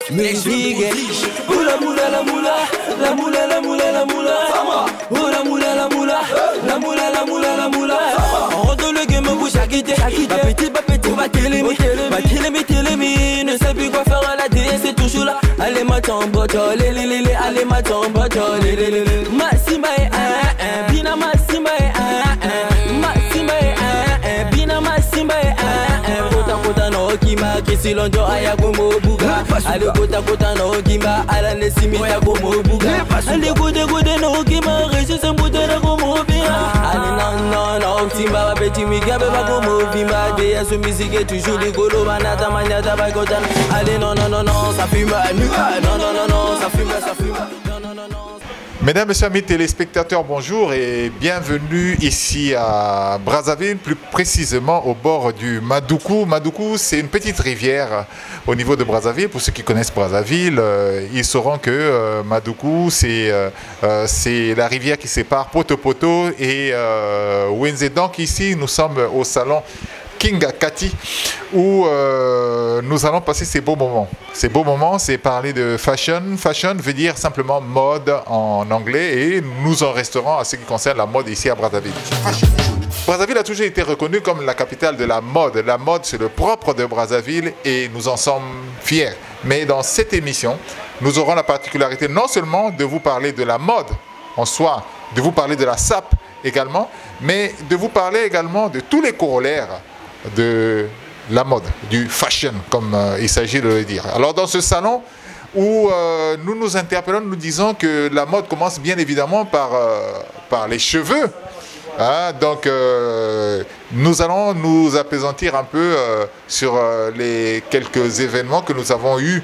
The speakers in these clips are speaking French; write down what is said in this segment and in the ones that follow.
Musique. Oh la moula, la moula, la moula, la moula, la moula. Oh la moula, la moula, la moula, la moula, la moula. On retourne le game, bouche à quitter. Pas petit, va télémi. Ne sais plus quoi faire à la télé, c'est toujours là. Allez, ma tombe, allez, ma tombe, Massima et Bina Massima et Massima et Bina Massima et Kota no Kima, Kisi Londo Ayagomo Buga. Allez, Kota no Kima, Ala Nesimi Yagomo Buga. Allez, Kota no Kima, Régis and Bouddha Gomo Bia. Allez, non, Timba, Petit Migabe Bagomo Bimba, Dea, ce musique est toujours les golo, Manata, Maniata, Bagotan. Allez, non, ça fume, non, ça fume. Mesdames, Messieurs, amis téléspectateurs, bonjour et bienvenue ici à Brazzaville, plus précisément au bord du Madoukou. Madoukou, c'est une petite rivière au niveau de Brazzaville. Pour ceux qui connaissent Brazzaville, ils sauront que Madoukou, c'est la rivière qui sépare Poto et Wenze. Donc ici, nous sommes au salon Kinga Kati, où nous allons passer ces beaux moments. Ces beaux moments, c'est parler de fashion. Fashion veut dire simplement mode en anglais, et nous en resterons à ce qui concerne la mode ici à Brazzaville. Brazzaville a toujours été reconnue comme la capitale de la mode. La mode, c'est le propre de Brazzaville et nous en sommes fiers. Mais dans cette émission, nous aurons la particularité non seulement de vous parler de la mode en soi, de vous parler de la SAP également, mais de vous parler également de tous les corollaires de la mode, du fashion, comme il s'agit de le dire. Alors dans ce salon où nous nous interpellons, nous disons que la mode commence bien évidemment par les cheveux. Hein, donc nous allons nous appesantir un peu sur les quelques événements que nous avons eus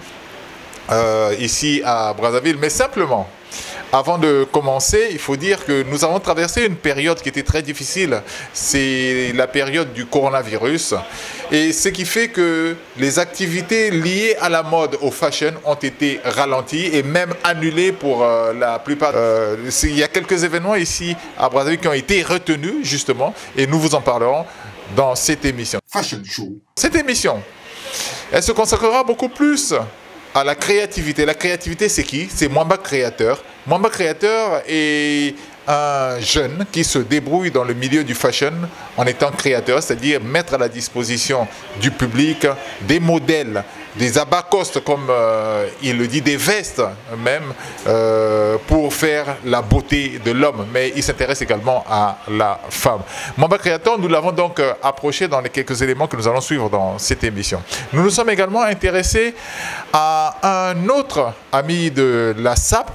ici à Brazzaville, mais simplement, avant de commencer, il faut dire que nous avons traversé une période qui était très difficile. C'est la période du coronavirus. Et ce qui fait que les activités liées à la mode, au fashion, ont été ralenties et même annulées pour la plupart. Il y a quelques événements ici à Brazzaville qui ont été retenus, justement, et nous vous en parlerons dans cette émission. Fashion Show. Cette émission, elle se consacrera beaucoup plus à la créativité. La créativité, c'est qui? C'est Mwamba Créateur. Mwamba Créateur est un jeune qui se débrouille dans le milieu du fashion en étant créateur, c'est-à-dire mettre à la disposition du public des modèles, des abacostes, comme il le dit, des vestes même, pour faire la beauté de l'homme. Mais il s'intéresse également à la femme. Mwamba Créateur, nous l'avons donc approché dans les quelques éléments que nous allons suivre dans cette émission. Nous nous sommes également intéressés à un autre ami de la SAP,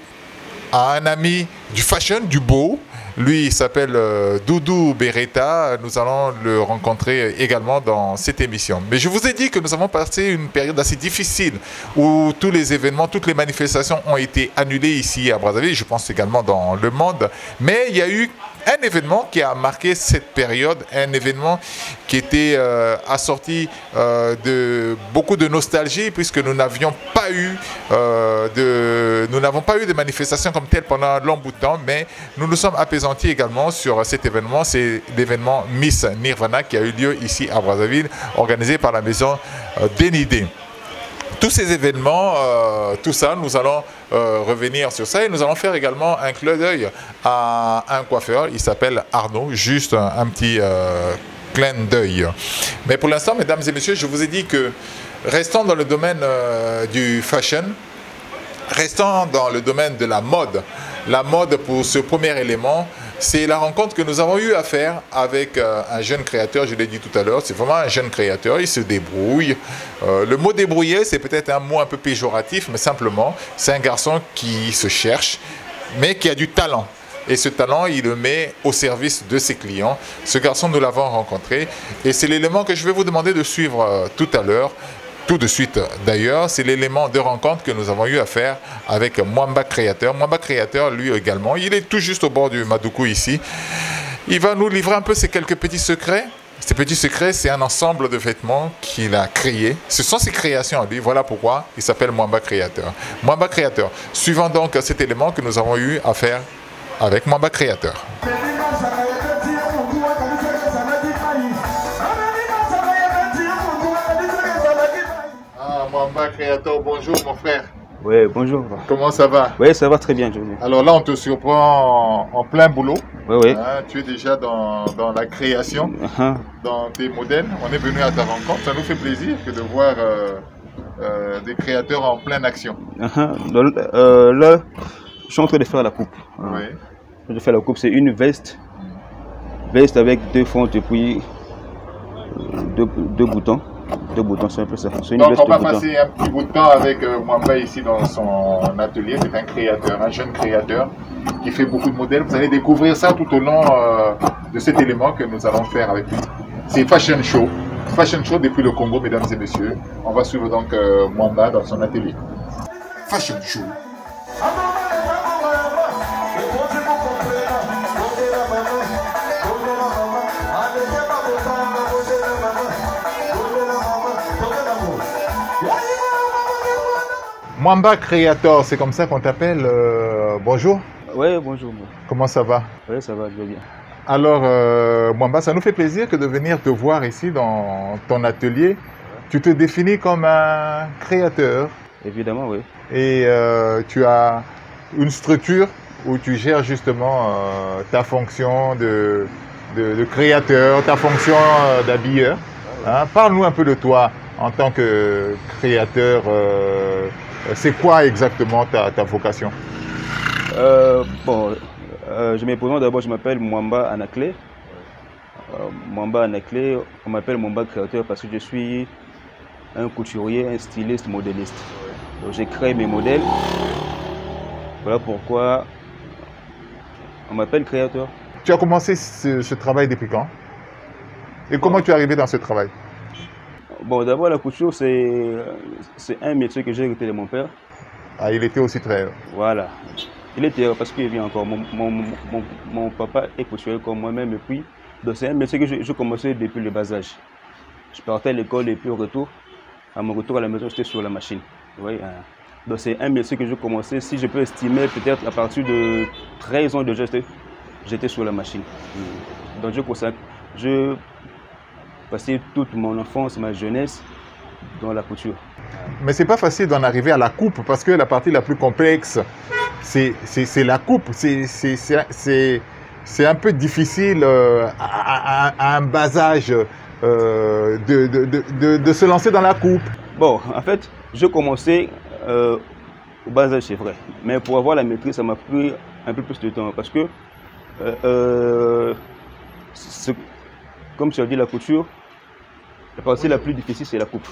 à un ami du fashion, du beau. Lui, il s'appelle Doudou Beretta. Nous allons le rencontrer également dans cette émission. Mais je vous ai dit que nous avons passé une période assez difficile où tous les événements, toutes les manifestations ont été annulées ici à Brazzaville. Je pense également dans le monde. Mais il y a eu un événement qui a marqué cette période, un événement qui était assorti de beaucoup de nostalgie, puisque nous n'avions pas eu de manifestations comme telle pendant un long bout de temps, mais nous nous sommes apaisantis également sur cet événement. C'est l'événement Miss Nirvana qui a eu lieu ici à Brazzaville, organisé par la maison Denidé. Tous ces événements, tout ça, nous allons revenir sur ça et nous allons faire également un clin d'œil à un coiffeur. Il s'appelle Arnaud, juste un petit clin d'œil. Mais pour l'instant, mesdames et messieurs, je vous ai dit que restons dans le domaine du fashion, restons dans le domaine de la mode. La mode, pour ce premier élément, c'est la rencontre que nous avons eu à faire avec un jeune créateur, je l'ai dit tout à l'heure. C'est vraiment un jeune créateur, il se débrouille. Le mot débrouiller, c'est peut-être un mot un peu péjoratif, mais simplement, c'est un garçon qui se cherche, mais qui a du talent. Et ce talent, il le met au service de ses clients. Ce garçon, nous l'avons rencontré. Et c'est l'élément que je vais vous demander de suivre tout à l'heure. Tout de suite d'ailleurs, c'est l'élément de rencontre que nous avons eu à faire avec Mwamba Créateur. Mwamba Créateur, lui également, il est tout juste au bord du Madoukou ici. Il va nous livrer un peu ses quelques petits secrets. Ces petits secrets, c'est un ensemble de vêtements qu'il a créés. Ce sont ses créations à lui, voilà pourquoi il s'appelle Mwamba Créateur. Mwamba Créateur, suivant donc cet élément que nous avons eu à faire avec Mwamba Créateur. Mwamba Créateur, bonjour mon frère. Oui, bonjour. Comment ça va? Oui, ça va très bien, Johnny. Alors là, on te surprend en plein boulot. Oui, oui. Hein, tu es déjà dans la création, dans tes modèles. On est venu à ta rencontre. Ça nous fait plaisir que de voir des créateurs en pleine action. Là, je suis en train de faire la coupe. Oui. Je fais la coupe, c'est une veste avec deux fentes et puis deux boutons. Deux boutons, c'est un peu ça. Donc on va passer un petit bout de temps avec Mwamba ici dans son atelier. C'est un créateur, un jeune créateur qui fait beaucoup de modèles. Vous allez découvrir ça tout au long de cet élément que nous allons faire avec lui. C'est Fashion Show. Fashion Show depuis le Congo, mesdames et messieurs. On va suivre donc Mwamba dans son atelier. Fashion Show. Mwamba Créateur, c'est comme ça qu'on t'appelle. Bonjour. Oui, bonjour. Comment ça va? Oui, ça va, je vais bien. Alors, Mwamba, ça nous fait plaisir que de venir te voir ici dans ton atelier. Tu te définis comme un créateur. Évidemment, oui. Et tu as une structure où tu gères justement ta fonction de créateur, ta fonction d'habilleur. Hein? Parle-nous un peu de toi en tant que créateur. C'est quoi exactement ta vocation? Je me présente d'abord, je m'appelle Mwamba Anaclé. Mwamba Anaclé, on m'appelle Mwamba Créateur parce que je suis un couturier, un styliste, modéliste. Donc j'ai créé mes modèles. Voilà pourquoi on m'appelle Créateur. Tu as commencé ce travail depuis quand? Et comment tu es arrivé dans ce travail? Bon, d'abord, la couture, c'est un métier que j'ai hérité de mon père. Ah, il était aussi très... Voilà. Il était parce qu'il vit encore. Mon papa est couturier comme moi-même. Et puis, c'est un métier que je commençais depuis le bas âge. Je partais à l'école et puis au retour, à mon retour à la maison, j'étais sur la machine. Oui, donc c'est un métier que je commençais, si je peux estimer, peut-être à partir de 13 ans déjà, j'étais sur la machine. Donc je passé toute mon enfance, ma jeunesse dans la couture. Mais c'est pas facile d'en arriver à la coupe parce que la partie la plus complexe, c'est la coupe. C'est un peu difficile à un bas âge de se lancer dans la coupe. Bon, en fait, je commençais au bas âge, c'est vrai. Mais pour avoir la maîtrise, ça m'a pris un peu plus de temps parce que, comme tu as dit, la couture, la partie la plus difficile, c'est la coupe.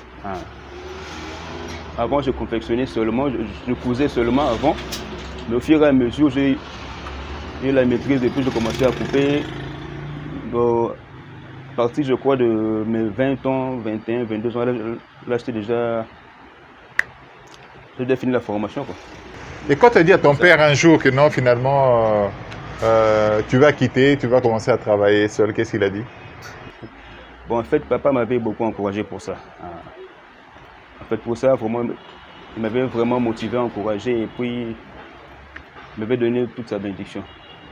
Avant, je confectionnais seulement, je cousais seulement avant. Mais au fur et à mesure, j'ai eu la maîtrise et puis je commençais à couper. Donc, à partir, je crois, de mes 20 ans, 21, 22 ans, là j'étais déjà... J'ai déjà fini la formation, quoi. Et quand tu as dit à ton père un jour que non, finalement, tu vas quitter, tu vas commencer à travailler seul, qu'est-ce qu'il a dit? Bon, en fait, papa m'avait beaucoup encouragé pour ça. En fait, pour ça, vraiment, il m'avait vraiment motivé, encouragé, et puis il m'avait donné toute sa bénédiction.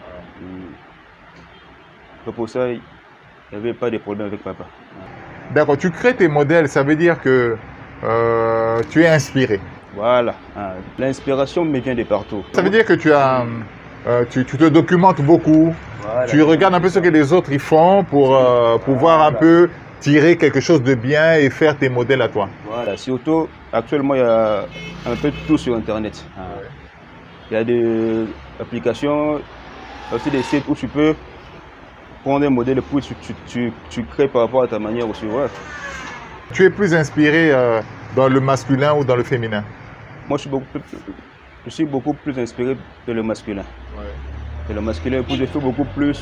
Donc pour ça, il n'y avait pas de problème avec papa. D'accord, tu crées tes modèles, ça veut dire que tu es inspiré. Voilà, l'inspiration me vient de partout. Ça veut dire que tu te documentes beaucoup, voilà. Tu regardes un peu ce que les autres y font pour pouvoir un peu tirer quelque chose de bien et faire tes modèles à toi. Voilà, surtout actuellement il y a un peu tout sur Internet. Il y a des applications, aussi des sites où tu peux prendre un modèle et puis tu crées par rapport à ta manière aussi. Ouais. Tu es plus inspiré dans le masculin ou dans le féminin? Moi je suis beaucoup plus inspiré de le masculin. Ouais. Et le masculin, je fais beaucoup plus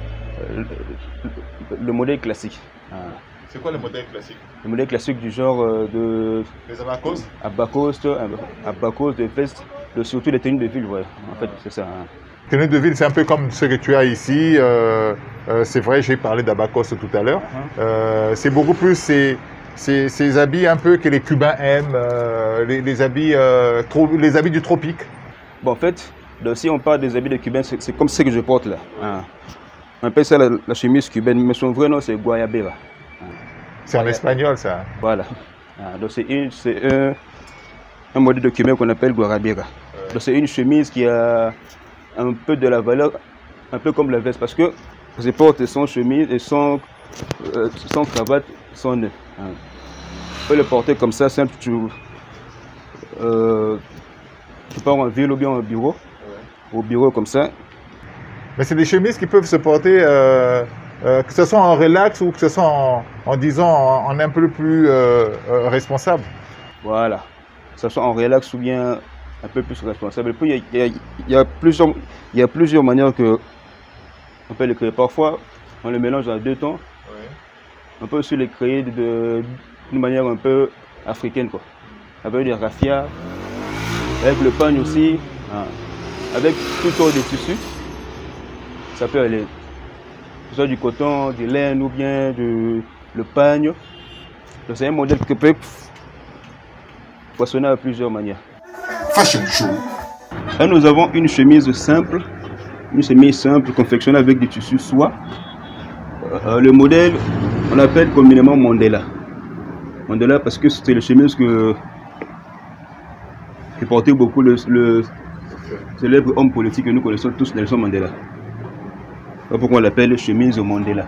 le modèle classique. C'est quoi le modèle classique? Le modèle classique du genre de... Les abacos? Abacos, de veste, surtout les tenues de ville, ouais. En fait, c'est ça. Tenues de ville, c'est un peu comme ce que tu as ici. C'est vrai, j'ai parlé d'abacos tout à l'heure. C'est beaucoup plus ces habits un peu que les Cubains aiment, les habits du tropique. Bon, en fait, si on parle des habits de Cubains, c'est comme ce que je porte là. On appelle ça la chemise cubaine, mais son vrai nom c'est Guayabera. C'est en espagnol ça. Voilà. Donc c'est un modèle de cubain qu'on appelle Guarabira. C'est une chemise qui a un peu de la valeur, un peu comme la veste, parce que je porte sans chemise et sans cravate, sans nœud. Tu peux le porter comme ça, simple. Tu pars en ville ou bien au bureau. Au bureau comme ça. Mais c'est des chemises qui peuvent se porter, que ce soit en relax ou que ce soit en disant en un peu plus responsable. Voilà. Que ce soit en relax ou bien un peu plus responsable. Et puis il y a plusieurs manières que on peut les créer. Parfois, on les mélange à deux tons. On peut aussi les créer d'une manière un peu africaine, quoi. Avec des raffias, avec le pagne aussi, avec toutes sortes de tissus. Ça peut aller, que ce soit du coton, du laine ou bien le pagne. C'est un modèle qui peut façonner à plusieurs manières. Fashion show. Là, nous avons une chemise simple confectionnée avec des tissus soie. Le modèle, on l'appelle communément Mandela. Mandela parce que c'était la chemise que portait beaucoup le célèbre homme politique que nous connaissons tous, Nelson Mandela. C'est pourquoi on l'appelle chemise Mandela.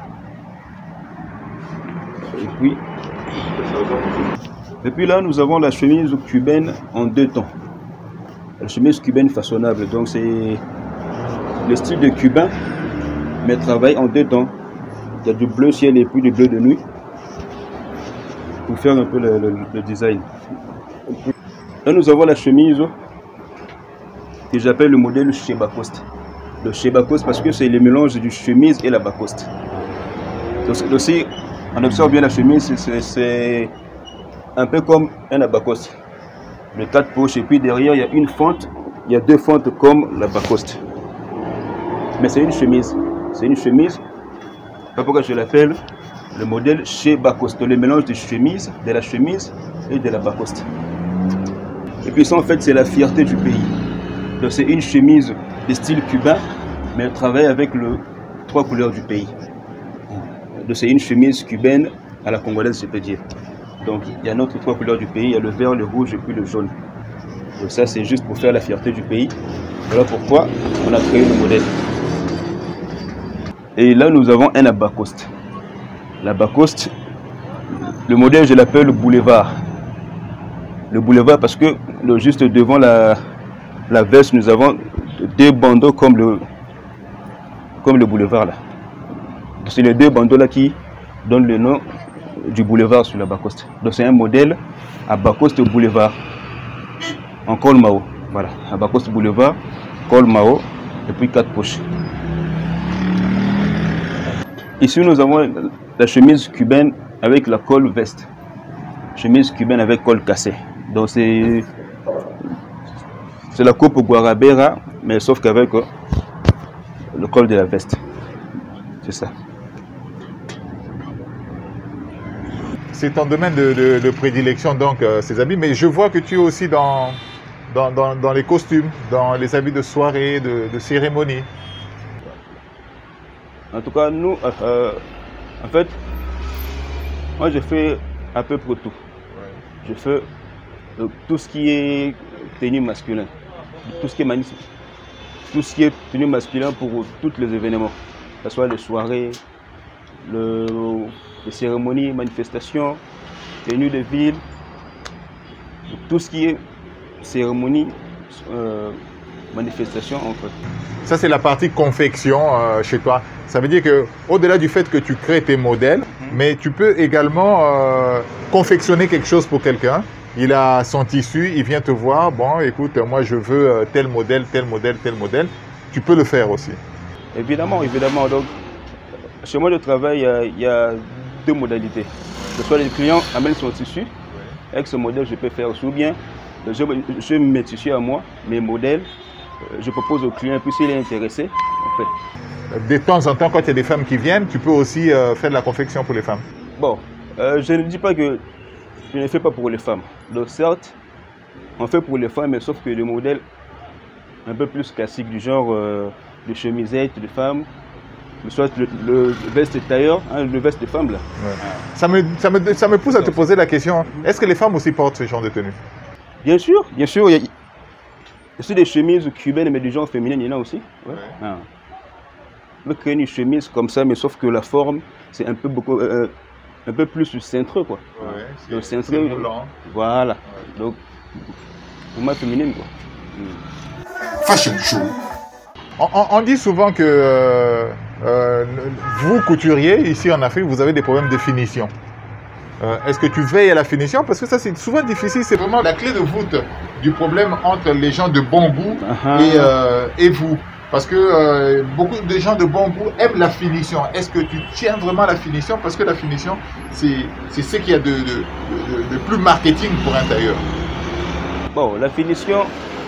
Et puis là, nous avons la chemise cubaine en deux tons. La chemise cubaine façonnable, donc c'est le style de cubain, mais travaille en deux tons. Il y a du bleu ciel et puis du bleu de nuit pour faire un peu le design. Là, nous avons la chemise que j'appelle le modèle Chebacoste. Le Chebacoste parce que c'est le mélange du chemise et la bacoste. Donc, aussi, on observe bien la chemise, c'est un peu comme un abacoste. Le 4 poches et puis derrière, il y a une fente, il y a deux fentes comme la bacoste. Mais c'est une chemise. C'est une chemise. C'est pourquoi je l'appelle le modèle Chebacoste, le mélange de la chemise et de la bacoste. Et puis ça en fait c'est la fierté du pays. Donc c'est une chemise de style cubain, mais elle travaille avec les trois couleurs du pays. Donc c'est une chemise cubaine à la congolaise, je peux dire. Donc il y a notre trois couleurs du pays, il y a le vert, le rouge et puis le jaune. Donc ça c'est juste pour faire la fierté du pays. Voilà pourquoi on a créé le modèle. Et là nous avons un abacoste. L'abacoste, le modèle je l'appelle le boulevard. Le boulevard parce que juste devant la veste nous avons deux bandeaux comme le boulevard là. C'est les deux bandeaux là qui donnent le nom du boulevard sur l'abacoste. Donc c'est un modèle abacoste boulevard en col Mao. Voilà, abacoste boulevard, col Mao et puis 4 poches. Ici nous avons la chemise cubaine avec la col veste. Chemise cubaine avec col cassé. Donc c'est la coupe Guarabera, mais sauf qu'avec le col de la veste. C'est ça. C'est ton domaine de prédilection, donc, ces habits. Mais je vois que tu es aussi dans les costumes, dans les habits de soirée, de cérémonie. En tout cas, nous, en fait, moi, je fais à peu près tout. Je fais tout ce qui est tenue masculin. Tout ce qui est tenue masculin pour tous les événements. Que ce soit les soirées, les cérémonies, manifestations, tenues de ville. Tout ce qui est cérémonie, manifestation en fait. Ça, c'est la partie confection chez toi. Ça veut dire qu'au-delà du fait que tu crées tes modèles, mais tu peux également confectionner quelque chose pour quelqu'un. Il a son tissu, il vient te voir. Bon, écoute, moi, je veux tel modèle, tel modèle, tel modèle. Tu peux le faire aussi. Évidemment, évidemment. Donc, chez moi, de travail, il y a deux modalités. Soit le client amène son tissu. Avec ce modèle, je peux faire aussi. Ou bien, je mets mes tissus à moi, mes modèles. Je propose au client, puis s'il est intéressé, on fait. De temps en temps, quand il y a des femmes qui viennent, tu peux aussi faire de la confection pour les femmes. Bon, je ne dis pas que je ne fais pas pour les femmes. Donc certes, on fait pour les femmes, mais sauf que le modèle un peu plus classique, du genre de chemisette de femmes, soit le veste tailleur, hein, le veste de femme là. Ouais. Ça me pousse à te poser la question, est-ce que les femmes aussi portent ce genre de tenue? Bien sûr, il y a des chemises cubaines, mais du genre féminin, il y en a aussi. Ouais. Ouais. Ah. On peut créer une chemise comme ça, mais sauf que la forme, c'est un peu plus cintreux, quoi. Ouais, Donc, c'est cintreux. blanc. Voilà. Ouais. Donc, pour moi, féminine, quoi. Fashion show. On dit souvent que vous, couturiers, ici en Afrique, vous avez des problèmes de finition. Est-ce que tu veilles à la finition? Parce que ça, c'est souvent difficile. C'est vraiment la clé de voûte du problème entre les gens de bon goût et vous. Parce que beaucoup de gens de bon goût aiment la finition. Est-ce que tu tiens vraiment à la finition? Parce que la finition, c'est ce qu'il y a de plus marketing pour un tailleur. Bon, la finition,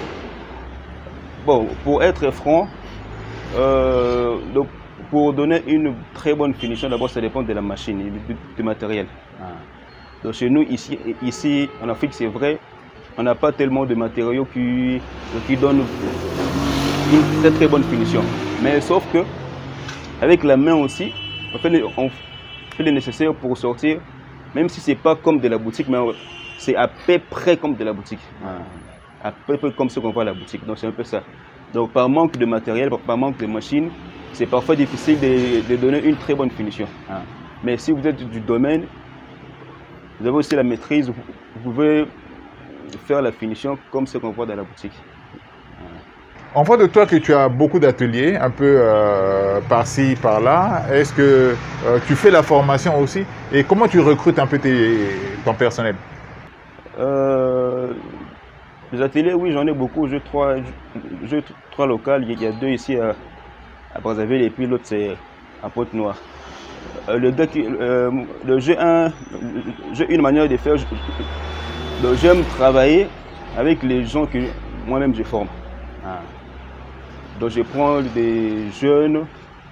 bon, pour être franc, donc, pour donner une très bonne finition, d'abord, ça dépend de la machine et du matériel. Donc, chez nous, ici en Afrique, c'est vrai, on n'a pas tellement de matériaux qui donnent une très très bonne finition. Mais sauf que, avec la main aussi, on fait le nécessaire pour sortir, même si ce n'est pas comme de la boutique, mais c'est à peu près comme de la boutique. À peu près comme ce qu'on voit à la boutique. Donc, c'est un peu ça. Donc, par manque de matériel, par manque de machine, c'est parfois difficile de donner une très bonne finition. Mais si vous êtes du domaine, vous avez aussi la maîtrise, vous pouvez faire la finition comme ce qu'on voit dans la boutique. On voit de toi que tu as beaucoup d'ateliers, un peu par-ci, par-là. Est-ce que tu fais la formation aussi? Et comment tu recrutes un peu ton personnel? Les ateliers, oui, j'en ai beaucoup. J'ai trois locales. Il y a 2 ici à Brazzaville et puis l'autre c'est à Pointe-Noire. J'ai une manière de faire. J'aime travailler avec les gens que moi-même je forme. Donc je prends des jeunes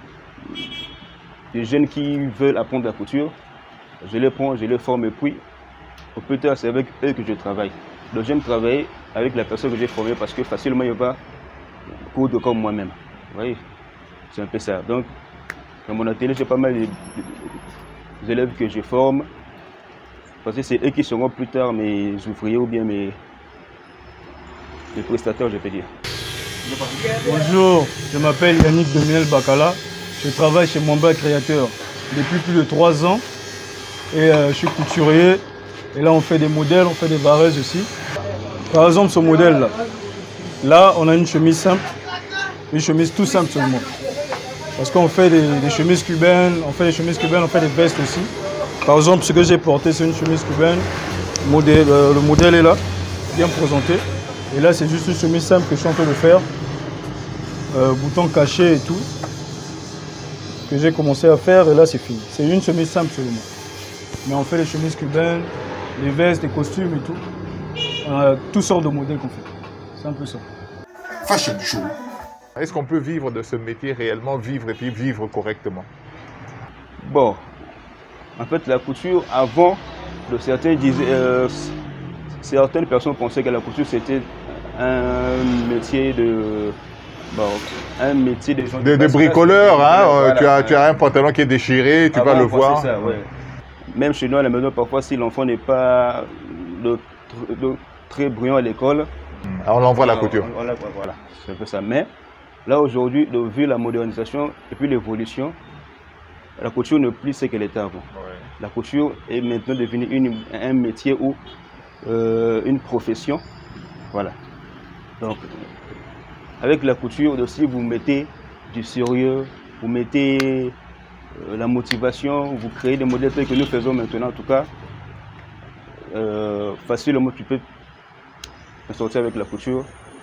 qui veulent apprendre la couture. Je les prends, je les forme et puis au plus tard c'est avec eux que je travaille. Donc j'aime travailler avec la personne que j'ai formée parce que facilement il va coudre comme moi-même. Vous voyez, c'est un peu ça. Donc dans mon atelier j'ai pas mal d'élèves que je forme parce que c'est eux qui seront plus tard mes ouvriers ou bien mes prestataires, je peux dire. Bonjour, je m'appelle Yannick Dominel Bakala. Je travaille chez Mwamba Créateur depuis plus de 3 ans et je suis couturier. Et là, on fait des modèles, on fait des vareuses aussi. Par exemple, ce modèle-là, là, on a une chemise simple, une chemise tout simple seulement. Parce qu'on fait des chemises cubaines, on fait des vestes aussi. Par exemple, ce que j'ai porté, c'est une chemise cubaine. Le modèle est là, bien présenté. Et là, c'est juste une chemise simple que je suis en train de faire. Boutons cachés et tout. Que j'ai commencé à faire et là, c'est fini. C'est une chemise simple seulement. Mais on fait les chemises cubaines, les vestes, les costumes et tout. On a toutes sortes de modèles qu'on fait. C'est un peu ça. Fashion show. Est-ce qu'on peut vivre de ce métier réellement, vivre et puis vivre correctement? Bon, en fait, la couture, avant, certaines personnes pensaient que la couture, c'était un métier de... Bon, un métier de gens de bricoleur, hein, voilà. tu as un pantalon qui est déchiré, tu vas le voir. Ça, ouais. Même chez nous à la maison, parfois, si l'enfant n'est pas très brillant à l'école, on l'envoie à la couture. Voilà, c'est un peu ça. Mais là, aujourd'hui, vu la modernisation et puis l'évolution, la couture n'est plus ce qu'elle était avant. Ouais. La couture est maintenant devenue un métier ou une profession. Voilà. Donc, avec la couture aussi, vous mettez du sérieux, vous mettez la motivation, vous créez des modèles tels que nous faisons maintenant. En tout cas, facilement, tu peux sortir avec la couture,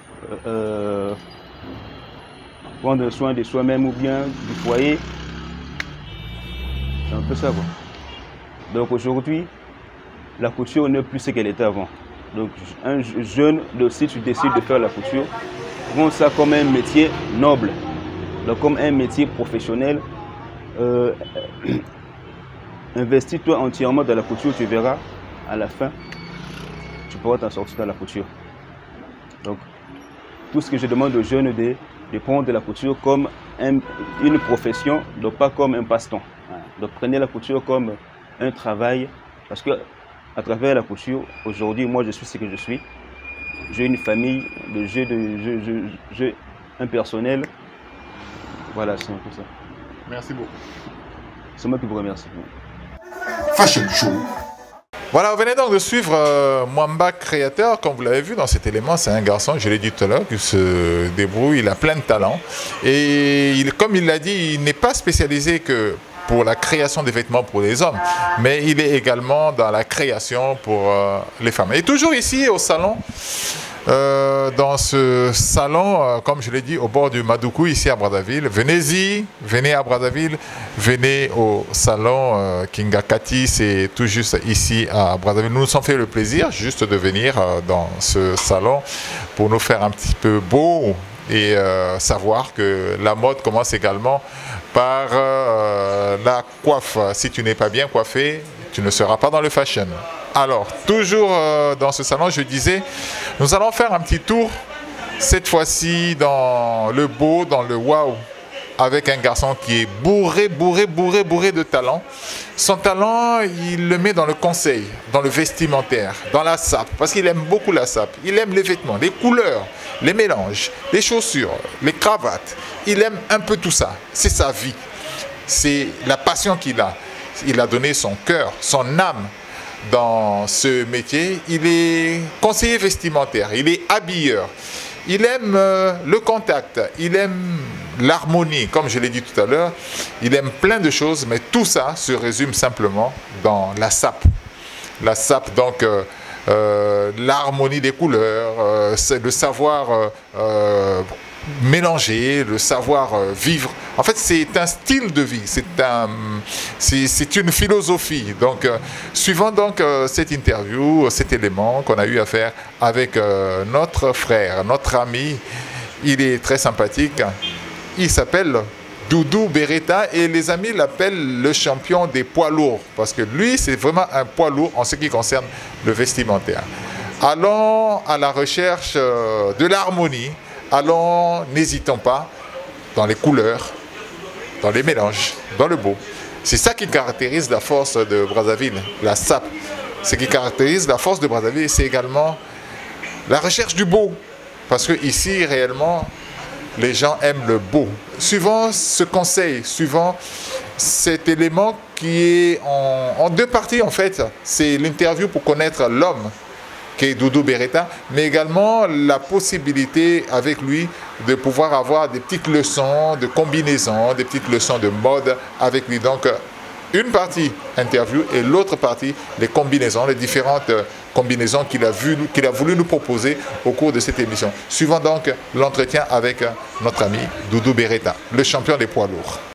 prendre soin de soi-même ou bien du foyer. C'est un peu ça, quoi. Donc aujourd'hui, la couture n'est plus ce qu'elle était avant. Donc un jeune, si tu décides de faire la couture, prends ça comme un métier noble, donc comme un métier professionnel. Investis-toi entièrement dans la couture, tu verras, à la fin, tu pourras t'en sortir dans la couture. Donc, tout ce que je demande aux jeunes, de prendre la couture comme une profession, donc pas comme un passe-temps. Donc, prenez la couture comme un travail, parce que à travers la couture, aujourd'hui, moi, je suis ce que je suis. j'ai une famille, le jeu impersonnel. Voilà, c'est un peu ça. Merci beaucoup. C'est moi qui vous remercie. Fashion Show. Voilà, vous venez donc de suivre Mwamba Créateur. Comme vous l'avez vu dans cet élément, c'est un garçon, je l'ai dit tout à l'heure, qui se débrouille, il a plein de talent. Et comme il l'a dit, il n'est pas spécialisé que pour la création des vêtements pour les hommes, mais il est également dans la création pour les femmes. Et toujours ici au salon, dans ce salon, comme je l'ai dit, au bord du Madoukou, ici à Brazzaville. Venez-y, venez à Brazzaville, venez au salon Kingakati, c'est tout juste ici à Brazzaville. Nous nous sommes fait le plaisir juste de venir dans ce salon pour nous faire un petit peu beau et savoir que la mode commence également par la coiffe. Si tu n'es pas bien coiffé, tu ne seras pas dans le fashion. Alors, toujours dans ce salon, je disais, nous allons faire un petit tour, cette fois-ci dans le beau, dans le waouh, avec un garçon qui est bourré de talent. Son talent, il le met dans le conseil, dans le vestimentaire, dans la sape, parce qu'il aime beaucoup la sape. Il aime les vêtements, les couleurs, les mélanges, les chaussures, les cravates. Il aime un peu tout ça. C'est sa vie. C'est la passion qu'il a. Il a donné son cœur, son âme dans ce métier. Il est conseiller vestimentaire, il est habilleur. Il aime le contact, il aime l'harmonie, comme je l'ai dit tout à l'heure. Il aime plein de choses, mais tout ça se résume simplement dans la sape. La sape, donc, l'harmonie des couleurs, c'est le savoir mélanger, le savoir vivre. En fait, c'est un style de vie, c'est une philosophie. Donc, suivant donc cette interview, cet élément qu'on a eu à faire avec notre frère, notre ami, il est très sympathique. Il s'appelle Doudou Beretta et les amis l'appellent le champion des poids lourds parce que lui, c'est vraiment un poids lourd en ce qui concerne le vestimentaire. Allons à la recherche de l'harmonie. Allons, n'hésitons pas, dans les couleurs, dans les mélanges, dans le beau. C'est ça qui caractérise la force de Brazzaville, la sape. Ce qui caractérise la force de Brazzaville, c'est également la recherche du beau. Parce que ici, réellement, les gens aiment le beau. Suivant ce conseil, suivant cet élément qui est en deux parties, en fait, c'est l'interview pour connaître l'homme, qui est Doudou Beretta, mais également la possibilité avec lui de pouvoir avoir des petites leçons de combinaison, des petites leçons de mode avec lui. Donc, une partie interview et l'autre partie les combinaisons, les différentes combinaisons qu'il a voulu nous proposer au cours de cette émission. Suivant donc l'entretien avec notre ami Doudou Beretta, le champion des poids lourds.